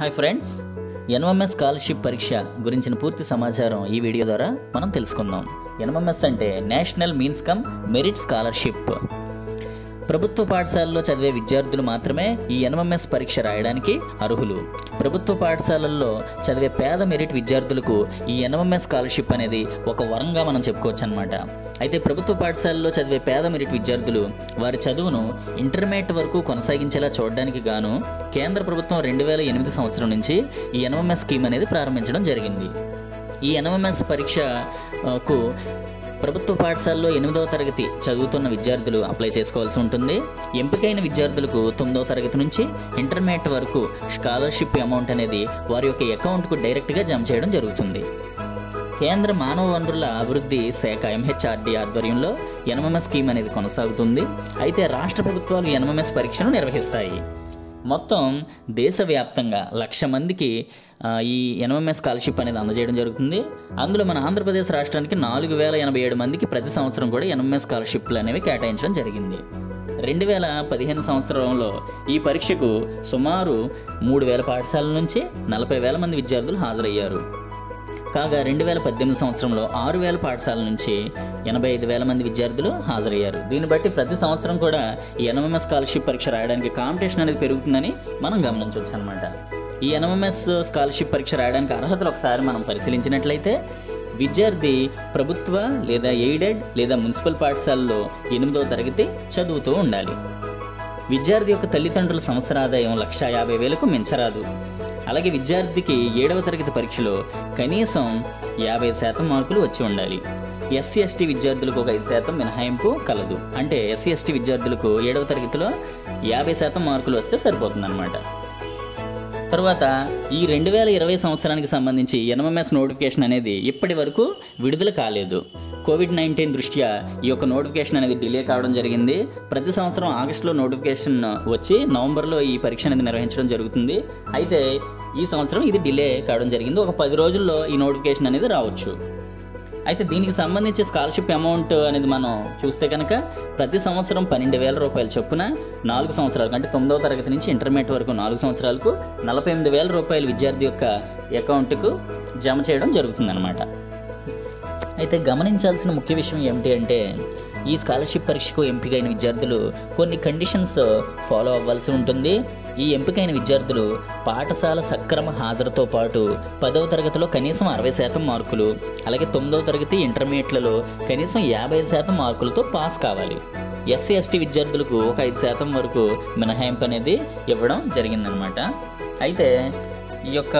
Hi friends, NMS scholarship పరీక్ష గురించిన పూర్తి సమాచారం ఈ వీడియో ద్వారా మనం తెలుసుకుందాం. ఎన్ఎంఎస్ అంటే national means cum merit scholarship. ప్రభుత్వ పాఠశాలలో చదివే విద్యార్థులు మాత్రమే ఈ ఎన్ఎంఎస్ పరీక్ష రాయడానికి అర్హులు. ప్రభుత్వ పాఠశాలల్లో చదివే పేద మెరిట్ విద్యార్థులకు ఈ ఎన్ఎంఎస్ స్కాలర్షిప్ అనేది ఒక వరంగా మనం చెప్పుకోవచ్చు అనమాట. అయితే ప్రభుత్వ పాఠశాలలో చదివే పేద మెరిట్ విద్యార్థులు వారి చదువును ఇంటర్మీడియట్ వరకు కొనసాగించేలా చూడడానికి గాను కేంద్ర ప్రభుత్వం 2008 సంవత్సరం నుంచి ఈ ఎన్ఎంఎస్ స్కీమ్ అనేది ప్రారంభించడం జరిగింది. ఈ ఎన్ఎంఎస్ పరీక్షకు ప్రభుత్వ పాఠశాలలో 8వ తరగతి చదువుతున్న విద్యార్థులు అప్లై చేసుకోవాల్సి ఉంటుంది. ఎంపికైన విద్యార్థులకు 9వ తరగతి నుంచి ఇంటర్మీడియట్ వరకు స్కాలర్షిప్ అమౌంట్ అనేది వారి యొక్క అకౌంట్కు డైరెక్ట్గా జమ చేయడం జరుగుతుంది. కేంద్ర మానవ వనరుల అభివృద్ధి శాఖ MHRD ఆధ్వర్యంలో ఎన్ఎంఎస్ స్కీమ్ అనేది కొనసాగుతుంది. అయితే రాష్ట్ర ప్రభుత్వాలు ఎన్ఎంఎస్ పరీక్షను నిర్వహిస్తాయి. మొత్తం దేశవ్యాప్తంగా 1,00,000 మందికి ఈ ఎన్ఎంఎస్ స్కాలర్షిప్ అనేది అందజేయడం జరుగుతుంది. అందులో మన ఆంధ్రప్రదేశ్ రాష్ట్రానికి 4,087 మందికి ప్రతి సంవత్సరం కూడా ఎన్ఎంఎస్ స్కాలర్షిప్లు అనేవి కేటాయించడం జరిగింది. 2015 సంవత్సరంలో ఈ పరీక్షకు సుమారు 3,000 పాఠశాలల నుంచి 40,000 మంది విద్యార్థులు హాజరయ్యారు. కాగా 2018 సంవత్సరంలో 6,000 పాఠశాలల నుంచి 85,000 మంది విద్యార్థులు హాజరయ్యారు. దీన్ని బట్టి ప్రతి సంవత్సరం కూడా ఈ ఎన్ఎంఎస్ స్కాలర్షిప్ పరీక్ష రాయడానికి కాంపిటీషన్ అనేది పెరుగుతుందని మనం గమనించవచ్చు అనమాట. ఈ ఎన్ఎంఎస్ స్కాలర్షిప్ పరీక్ష రాయడానికి అర్హతలు ఒకసారి మనం పరిశీలించినట్లయితే విద్యార్థి ప్రభుత్వ లేదా ఎయిడెడ్ లేదా మున్సిపల్ పాఠశాలలో 8వ తరగతి చదువుతూ ఉండాలి. విద్యార్థి యొక్క తల్లిదండ్రుల సంవత్సర ఆదాయం 1,50,000కు మించరాదు. అలాగే విద్యార్థికి 7వ తరగతి పరీక్షలో కనీసం 50% మార్కులు వచ్చి ఉండాలి. SC/ST విద్యార్థులకు ఒక 5% మినహాయింపు కలదు. అంటే SC/ST విద్యార్థులకు 7వ తరగతిలో 50% మార్కులు వస్తే సరిపోతుందన్నమాట. తర్వాత ఈ 2020 సంవత్సరానికి సంబంధించి ఎన్ఎంఎస్ నోటిఫికేషన్ అనేది ఇప్పటి వరకు విడుదల కాలేదు. కోవిడ్-19 దృష్ట్యా ఈ యొక్క నోటిఫికేషన్ అనేది డిలే కావడం జరిగింది. ప్రతి సంవత్సరం ఆగస్టులో నోటిఫికేషన్ వచ్చి నవంబర్లో ఈ పరీక్ష అనేది నిర్వహించడం జరుగుతుంది. అయితే ఈ సంవత్సరం ఇది డిలే కావడం జరిగింది. ఒక 10 రోజుల్లో ఈ నోటిఫికేషన్ అనేది రావచ్చు. అయితే దీనికి సంబంధించి స్కాలర్షిప్ అమౌంట్ అనేది మనం చూస్తే కనుక ప్రతి సంవత్సరం 12,000 రూపాయల చొప్పున 4 సంవత్సరాలకు, అంటే 9వ తరగతి నుంచి ఇంటర్మీడియట్ వరకు 4 సంవత్సరాలకు 48,000 రూపాయలు విద్యార్థి యొక్క అకౌంట్కు జమ చేయడం జరుగుతుందన్నమాట. అయితే గమనించాల్సిన ముఖ్య విషయం ఏమిటి అంటే ఈ స్కాలర్షిప్ పరీక్షకు ఎంపికైన విద్యార్థులు కొన్ని కండిషన్స్ ఫాలో అవ్వాల్సి ఉంటుంది. ఈ ఎంపికైన విద్యార్థులు పాఠశాల సక్రమ హాజరుతో పాటు 10వ తరగతిలో కనీసం 60% మార్కులు, అలాగే 9వ తరగతి ఇంటర్మీడియట్లలో కనీసం 50% మార్కులతో పాస్ కావాలి. SC/ST విద్యార్థులకు ఒక 5% వరకు మినహాయింపు అనేది ఇవ్వడం జరిగిందనమాట. అయితే ఈ యొక్క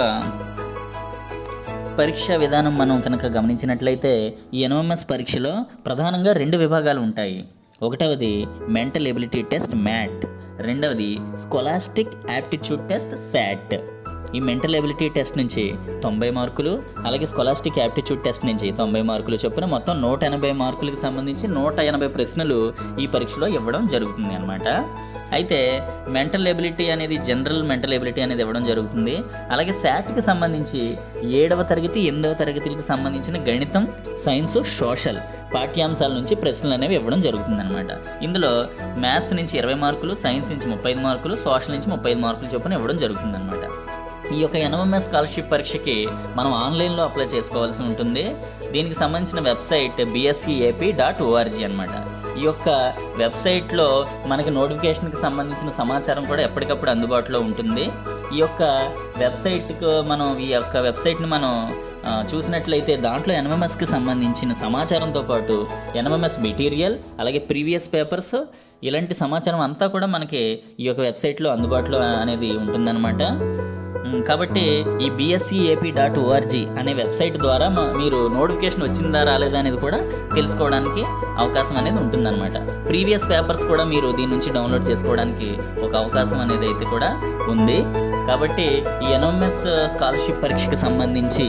పరీక్షా విధానం మనం కనుక గమనించినట్లయితే ఈ ఎన్ఎంఎస్ పరీక్షలో ప్రధానంగా 2 విభాగాలు ఉంటాయి. ఒకటవది మెంటల్ ఎబిలిటీ టెస్ట్ MAT, రెండవది స్కాలస్టిక్ యాప్టిట్యూడ్ టెస్ట్ SAT. ఈ మెంటల్ ఎబిలిటీ టెస్ట్ నుంచి 90 మార్కులు, అలాగే స్కాలస్టిక్ యాప్టిట్యూడ్ టెస్ట్ నుంచి 90 మార్కులు చొప్పున మొత్తం 180 మార్కులకు సంబంధించి 180 ప్రశ్నలు ఈ పరీక్షలో ఇవ్వడం జరుగుతుంది అనమాట. అయితే మెంటల్ ఎబిలిటీ అనేది జనరల్ మెంటల్ ఎబిలిటీ అనేది ఇవ్వడం జరుగుతుంది. అలాగే SATకి సంబంధించి 7వ తరగతి 8వ తరగతికి సంబంధించిన గణితం, సైన్స్, సోషల్ పాఠ్యాంశాల నుంచి ప్రశ్నలు అనేవి ఇవ్వడం జరుగుతుంది అనమాట. ఇందులో మ్యాథ్స్ నుంచి 20 మార్కులు, సైన్స్ నుంచి 35 మార్కులు, సోషల్ నుంచి 35 మార్కులు చొప్పున ఇవ్వడం జరుగుతుంది అనమాట. ఈ యొక్క ఎన్ఎంఎస్ స్కాలర్షిప్ పరీక్షకి మనం ఆన్లైన్లో అప్లై చేసుకోవాల్సి ఉంటుంది. దీనికి సంబంధించిన వెబ్సైట్ bscap.org అనమాట. ఈ యొక్క వెబ్సైట్లో మనకి నోటిఫికేషన్కి సంబంధించిన సమాచారం కూడా ఎప్పటికప్పుడు అందుబాటులో ఉంటుంది. ఈ యొక్క వెబ్సైట్ని మనం చూసినట్లయితే దాంట్లో ఎన్ఎంఎస్కి సంబంధించిన సమాచారంతో పాటు ఎన్ఎంఎస్ మెటీరియల్, అలాగే ప్రీవియస్ పేపర్స్, ఇలాంటి సమాచారం అంతా కూడా మనకి ఈ యొక్క వెబ్సైట్లో అందుబాటులో అనేది ఉంటుందన్నమాట. కాబట్టి ఈ bscap.org అనే వెబ్సైట్ ద్వారా మీరు నోటిఫికేషన్ వచ్చిందా రాలేదా అనేది కూడా తెలుసుకోవడానికి అవకాశం అనేది ఉంటుందన్నమాట. ప్రీవియస్ పేపర్స్ కూడా మీరు దీని నుంచి డౌన్లోడ్ చేసుకోవడానికి ఒక అవకాశం అనేది అయితే కూడా ఉంది. కాబట్టి ఈ ఎన్ఎంఎస్ స్కాలర్షిప్ పరీక్షకి సంబంధించి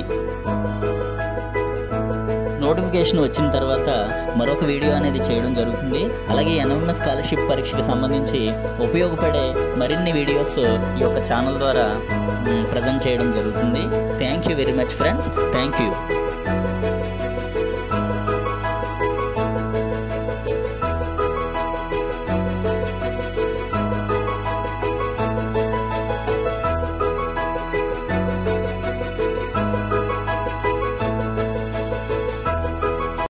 నోటిఫికేషన్ వచ్చిన తర్వాత మరొక వీడియో అనేది చేయడం జరుగుతుంది. అలాగే ఎన్ఎంఎస్ స్కాలర్షిప్ పరీక్షకి సంబంధించి ఉపయోగపడే మరిన్ని వీడియోస్ ఈ యొక్క ఛానల్ ద్వారా ప్రజెంట్ చేయడం జరుగుతుంది. Thank you very much friends. Thank you.